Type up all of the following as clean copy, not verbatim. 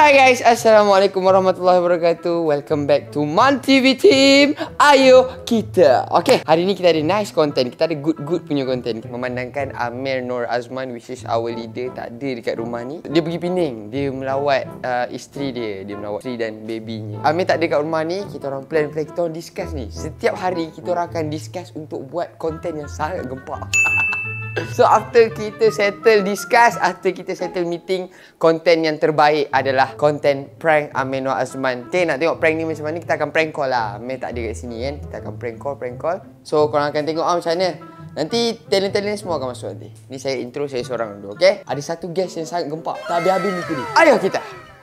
Hai guys, Assalamualaikum warahmatullahi wabarakatuh. Welcome back to Man TV Team. Ayo kita. Okay, hari ni kita ada nice content. Kita ada good punya content. Memandangkan Amir Nur Azman, which is our leader, tak ada dekat rumah ni. Dia pergi Pening. Dia melawat isteri dia. Dia melawat isteri dan babynya. Amir tak ada dekat rumah ni. Kita orang plan. Kita orang discuss ni. Setiap hari kita orang akan discuss untuk buat content yang sangat gempak. So after kita settle discuss, after kita settle meeting, konten yang terbaik adalah konten prank Amir Nur Azman. Okay, nak tengok prank ni macam mana, kita akan prank call lah. Amir tak ada kat sini kan. Kita akan prank call. So korang akan tengok macam mana. Nanti talent-talent semua akan masuk nanti. Ni saya intro saya seorang dulu, okay? Ada satu guest yang sangat gempak. Tak habis-habis ni tadi. Ayo kita.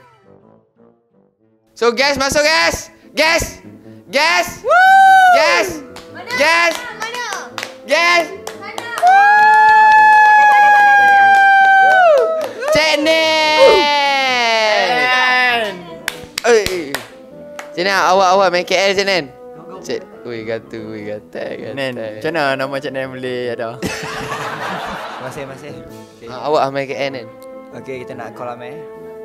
So guys, masuk guys. Guys. Woo! Guys. Mana? Guys. Mana? Guys. Mana? Cik Nen. Cik Nen, awak main KL Cik Nen. Cik, gata. Nen, macam mana nama Cik Nen boleh ada? Masih. Okay. Awak main KL Nen. Okay, kita nak call Amir.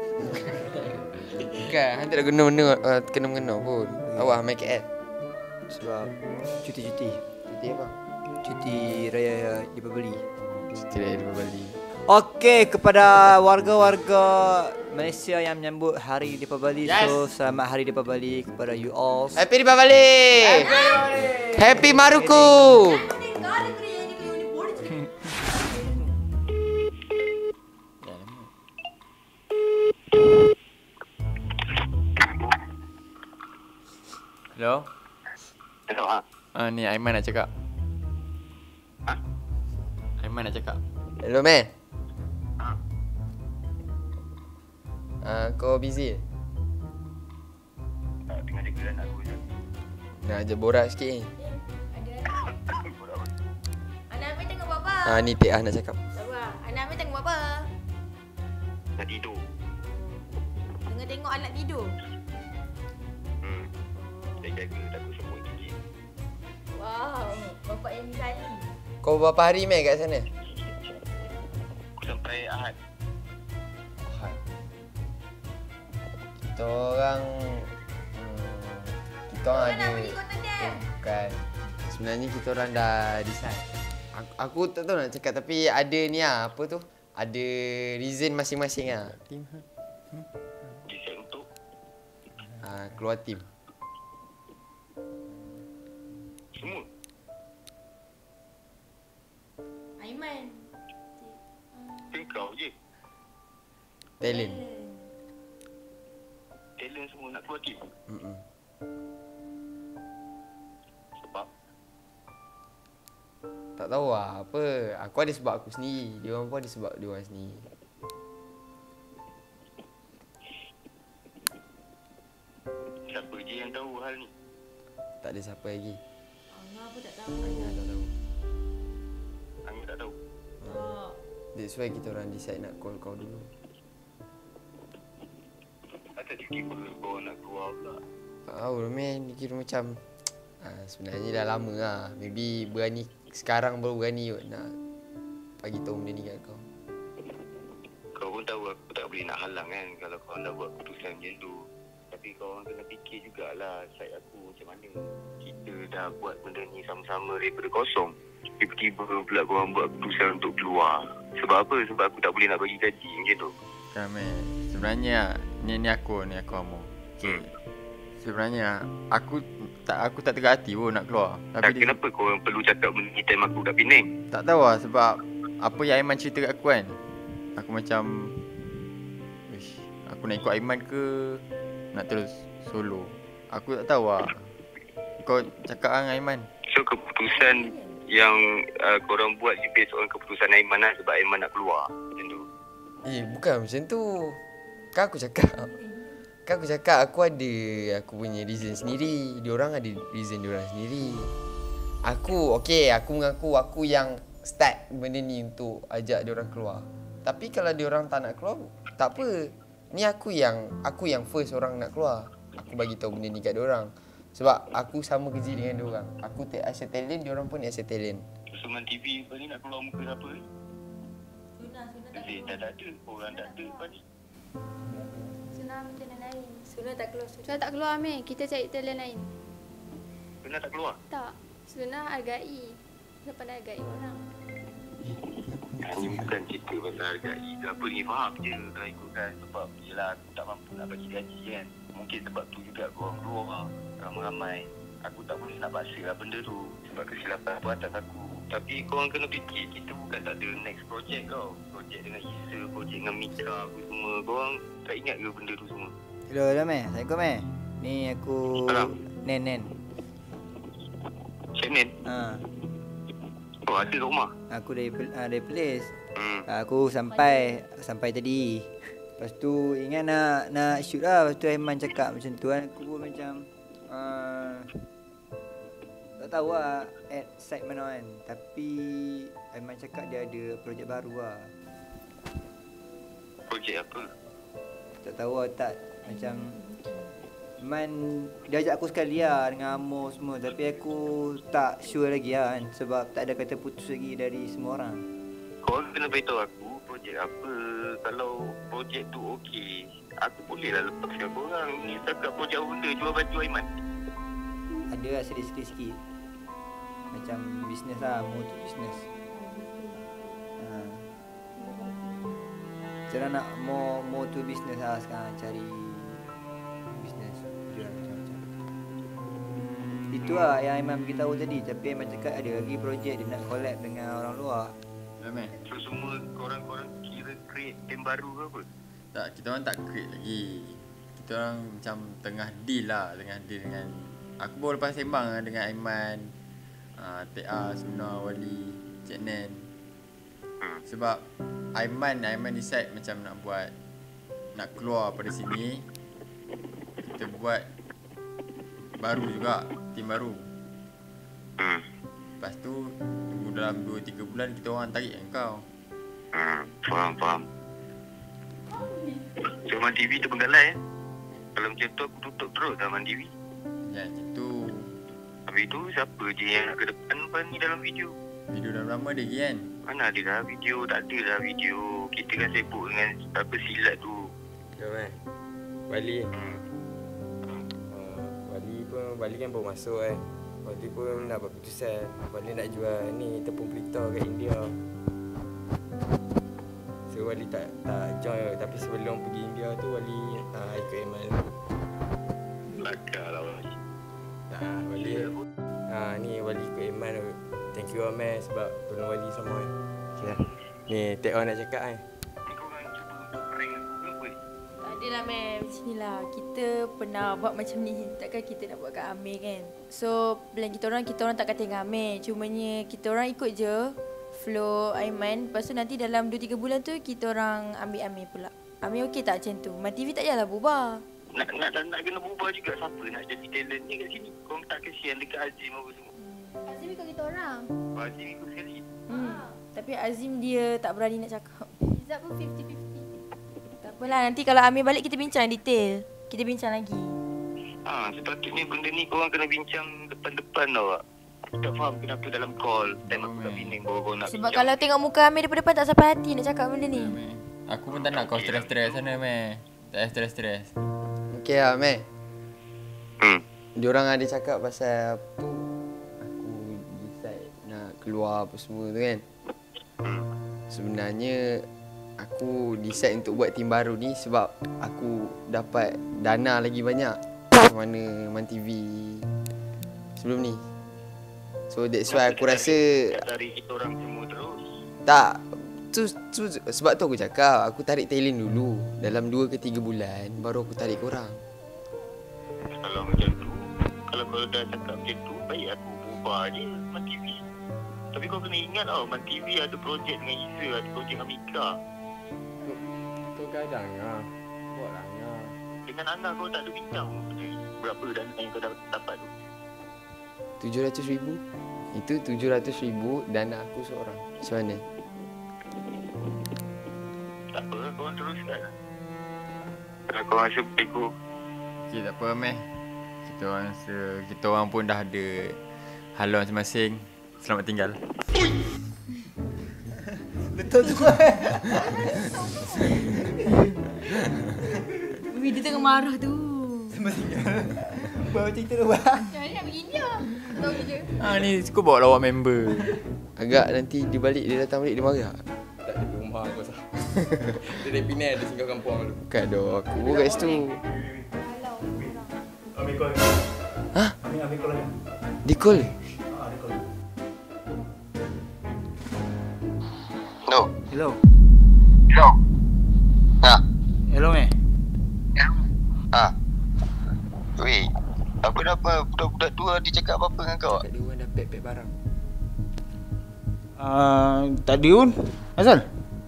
Bukan, nanti dah kena-mengena pun. Awak main KL. Sebab cuti. Cuti apa? Cuti Raya Deepavali. Cuti Raya Deepavali. Okey, kepada warga-warga Malaysia yang menyambut Hari Deepavali, yes. So selamat Hari Deepavali kepada you all. Happy Deepavali. Happy Maruku. Hello. Hello, Ni Aiman nak cakap. Ha? Aiman nak cakap. Hello man. Kau busy? Tengah jaga anak aku je. Nak ajak borak sikit ni. Anak Amir tengok apa? Ni Tek nak cakap. Sabar. Anak Amir tengok apa? Dah tidur. Tengok anak tidur. Saya jaga takut semua gigi. Wow, bapak yang misali. Kau berapa hari main kat sana? Sampai Ahad. Kita orang Kau ada. nak pergi kota Dem? Bukan. Sebenarnya kita orang dah decide. Aku tak tahu nak cakap tapi ada ni lah, apa tu? Ada reason masing-masing lah. Decide untuk Keluar tim. semua. Aiman. Kau je. Talent. Talent semua nak keluar tim. Sebab Tak tahu lah apa. Aku ada sebab aku sendiri. Dia orang pun ada sebab dia orang sendiri. siapa je yang tahu hal ni? Tak ada siapa lagi. Allah pun tak tahu. Saya tak tahu. Angin tak tahu. Oh. That's why kita orang decide nak call kau dulu. Asal tiba-tiba kau nak keluar pula. Tak tahu lah man. Dia kira macam sebenarnya dah lama lah. Maybe berani. Sekarang baru berani kot nak bagi tahu benda ni kat kau. Kau pun tahu aku tak boleh nak halang kan kalau kau nak buat keputusan macam tu. Tapi kau orang kena fikir jugalah side aku macam mana. Kita dah buat benda ni sama-sama daripada kosong. Tiba-tiba pula kau orang buat keputusan untuk keluar. Sebab apa? Sebab aku tak boleh nak bagi gaji macam tu. Amir, sebenarnya ni aku Amor. Okay. Sebenarnya aku tak tegak hati pun nak keluar. Tapi Kenapa kau orang perlu cakap benda ni time aku kat Penang? tak tahu lah sebab apa yang Aiman cerita kat aku kan. Aku macam aku nak ikut Aiman ke nak terus solo. Aku tak tahu lah. Kau cakap dengan Aiman. So keputusan yang korang buat ni based on keputusan Aiman lah sebab Aiman nak keluar macam tu. Bukan macam tu. Kan aku cakap aku ada aku punya reason sendiri. Diorang ada reason diorang sendiri. Aku mengaku aku yang start benda ni untuk ajak diorang keluar. Tapi kalau diorang tak nak keluar, tak apa. Ni aku yang first orang nak keluar. Aku bagi tahu benda ni kat diorang. Sebab aku sama kerja dengan diorang. Aku as a talent, diorang pun as a talent. Suman TV lepas ni nak keluar muka siapa ni? Sunah tak Dah ada, orang tak ada lepas ni. Sunah lain. Suna tak keluar. Sudah tak keluar Amir, kita cari talent lain. Benar tak keluar? Tak, Sunnah hargai. Sudah pandai hargai orang. Ini bukan cerita pasal hargai ke apa ni, faham je kalau ikutkan. Sebab yelah aku tak mampu nak bagi gaji kan. Mungkin sebab tu juga korang keluar ramai-ramai. Aku tak boleh nak paksa lah benda tu sebab kesilapan apa atas aku. Tapi korang kena fikir, kita bukan tak ada next project tau. Project dengan Isa, project dengan Mika apa semua. Korang tak ingat ke benda tu semua? Hello Meh. Assalamualaikum Meh. Ni aku Salam. Nen. Cik Nen? Oh, ada kat rumah? Aku dari place. Hmm. Aku sampai tadi. Lepas tu ingat nak shoot lah. Lepas tu Aiman cakap macam tu kan. Aku pun macam tak tahu lah at site mana kan. Tapi Aiman cakap dia ada projek baru lah. Projek apa? Tak tahu lah tak. Macam Man dia ajak aku sekali lah dengan Amor semua. Tapi aku tak sure lagi lah kan. Sebab tak ada kata putus lagi dari semua orang. Korang kena beritahu aku projek apa. Kalau projek tu okey, aku boleh lah lepaskan korang. Ni setakat projek apa benda, jual baju Aiman. Ada lah sikit-sikit. Macam bisnes lah, more to bisnes. Cara nak more to bisnes lah sekarang, cari bisnes. Jual macam-macam. Itu lah yang Aiman beritahu tadi. Tapi Aiman cakap ada lagi projek dia nak collab dengan orang luar. Meh. So semua korang kira create game baru ke apa? Tak, kita orang tak create lagi. Kita orang macam tengah deal dengan aku baru lepas sembang dengan Aiman, TA, Suna, Wali, Cik Nen. Sebab Aiman decide macam nak keluar pada sini. Kita buat baru juga, tim baru. Lepas tu tunggu dalam 2-3 bulan kita orang tarik kau. Faham. So Man TV tu penggalai Kalau macam tu aku tutup terus dah Man TV. Ya, macam tu. Habis tu siapa je yang nak ke depan ni dalam video? Video dah lama dia kan. Mana ada dah video, tak ada dah video. Kita kan sibuk dengan apa silat tu. Jom Wali Wali kan baru masuk Wali pun nak buat keputusan. Wali nak jual ni tepung pelita kat India. So Wali tak join. Tapi sebelum pergi India tu Wali ikut Aiman. Lakar lah Wali. Wali ni Wali ikut Aiman. Thank you Amir sebab tolong Wali sama okay lah. Ni Tek On nak cakap Ni korang cuba untuk prank aku ke apa? Tak adalah Meh, macam ni lah. Kita pernah buat macam ni. Takkan kita nak buat kat Amir kan. So plan kita orang tak kata dengan Amir. Cumanya kita orang ikut je flow Aiman. Lepas tu nanti dalam 2-3 bulan tu kita orang ambil Amir pula. Amir okey tak macam tu? Man TV tak payahlah bubar. Nak kena berubah juga. Siapa nak jadi talent ni kat sini? Korang tak kesian dekat Azim apa semua? Azim ikut kita orang. Azim ikut sekali. Tapi Azim dia tak berani nak cakap. Izzat pun 50-50. Tak apalah, nanti kalau Amir balik kita bincang detail. Kita bincang lagi. Sepatutnya benda ni korang kena bincang depan-depan tau tak? Aku tak faham kenapa dalam call time aku kat Penang baru korang nak Sebab bincang. kalau tengok muka Amir daripada depan tak sampai hati nak cakap benda ni. Aku pun tak nak kau stres-stres sana Meh. Tak payah stres-stres. Okay lah Meh. Diorang ada cakap pasal apa tu, aku decide nak keluar apa semua tu kan. Sebenarnya aku decide untuk buat tim baru ni sebab aku dapat dana lagi banyak mana Man TV sebelum ni. So that's why aku rasa Dari kita orang semua terus. tak tu sebab tu aku cakap aku tarik talent dulu dalam 2 ke 3 bulan baru aku tarik korang. Kalau macam tu, kalau kau dah cakap macam tu, baik aku ubah je Man TV. Tapi kau kena ingat tau, Man TV ada projek dengan Iza, ada projek dengan Mika. tu kadang buat lah Dengan Ana kau tak ada bincang berapa dana yang kau dapat tu. 700,000 itu 700,000 dana aku seorang. Macam mana? Tak apa, korang teruskan. Kalau kau rasa bego, Okay, tak apa Meh. Kita orang pun dah ada haluan masing-masing. Selamat tinggal. Betul tu Wih, dia tengah marah tu. Bawa cerita tu bang. Jadi nak begini lah. Tahu je. Ni suka bawa lawak member. Agak nanti dia balik, dia datang balik, dia marah. Tak ada rumah aku sah. Dia dari Penang, dia singgah kampung dulu. Bukan doh, aku pun kat situ. Kalau orang. Ambil call. Hah? Ambil call aja. Di call? Ada call. No. Hello. No. Ha. Hello meh. Ha. Weh. Apa dah apa? Budak-budak tu dia cakap apa-apa dengan kau? Tak ada orang dah pack barang. Tak ada pun. Asal?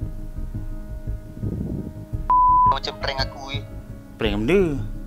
Macam prank aku Prank benda.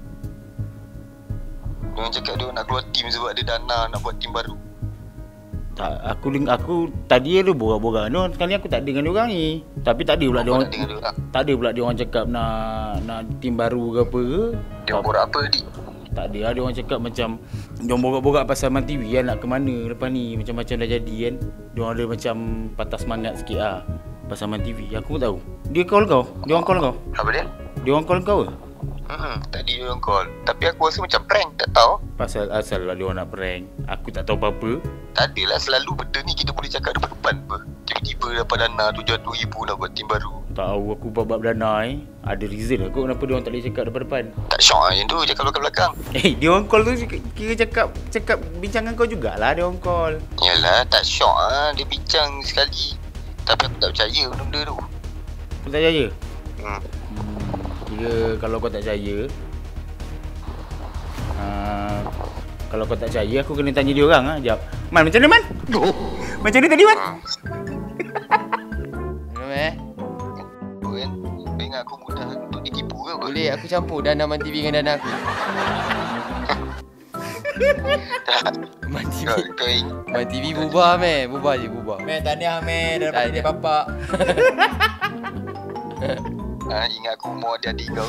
Dia orang cakap dia nak keluar team sebab ada dana nak buat team baru. Tak, aku tadi ada borak-borak ni. Sekali aku tak ada dengan dia orang ni. Tapi tak ada pula dia orang. Dengan dia orang. Tak ada pula dia orang cakap nak team baru ke apa ke. Dia orang borak apa dik? Tak ada lah, dia orang cakap macam dia orang borak-borak pasal Man TV kan, nak ke mana lepas ni, macam-macam dah jadi kan. Dia orang ada macam patah semangat sikit lah pasal Man TV. Aku pun tahu. Dia call kau? Dia orang call kau? Apa dia? Dia orang call kau ke? Tadi dia orang call. Tapi aku rasa macam prank, tak tahu. Asal lah dia orang nak prank. Aku tak tahu apa-apa. Tak adalah selalu benda ni kita boleh cakap depan-depan apa. Tiba-tiba dapat dana $7,000 nak buat team baru. Tahu aku bab dana ada reason lah kot kenapa dia orang tak boleh cakap depan-depan. Tak syok lah yang tu, cakap belakang-belakang. Dia orang call tu kira cakap bincangan kau jugalah dia orang call. Yalah, tak syok lah. Dia bincang sekali. Tapi aku tak percaya benda tu. Kau tak percaya? Hmm. Kira kalau kau tak percaya, kalau kau tak percaya aku kena tanya dia orang ah. Jap. Man, macam mana Man? Macam mana tadi Man? Hello Kau kan, kau ingat aku mudah untuk ditipu ke apa? boleh aku campur dana Man TV dengan dana aku. Man TV. Kau ingat. Man TV bubar meh, bubar je bubar. Meh, tahniah meh, dah dapat Tahniah. jadi bapak. Ingat aku umur adik-adik kau.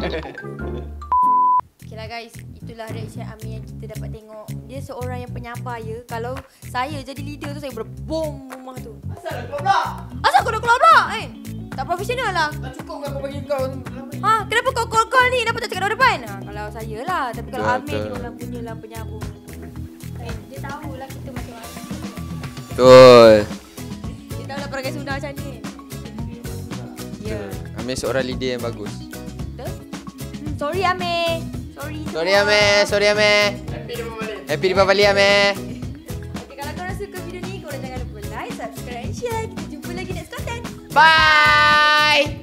Okay lah guys, itulah reaction Amir yang kita dapat tengok. Dia seorang yang penyabar ya. Kalau saya jadi leader tu, saya berbom rumah tu. Asal aku pula? Asal kau dah keluar pula? Tak profesional lah. Tak cukup ke aku bagi kau? Kenapa kau call ni? Kenapa tak cakap dari depan? Kalau saya lah. Tapi kalau Betul, Amir ni betul. orang punya lah penyambung. Dia tahulah kita macam mana. Betul. Dia tahu lah perangai Sunda macam ni. Ya. Amir seorang leader yang bagus. Betul? Sorry Amir. Sorry Amir. Happy Deepavali Amir. Okay, kalau korang suka video ni, korang jangan lupa like, subscribe, and share. Kita jumpa lagi next content. Bye.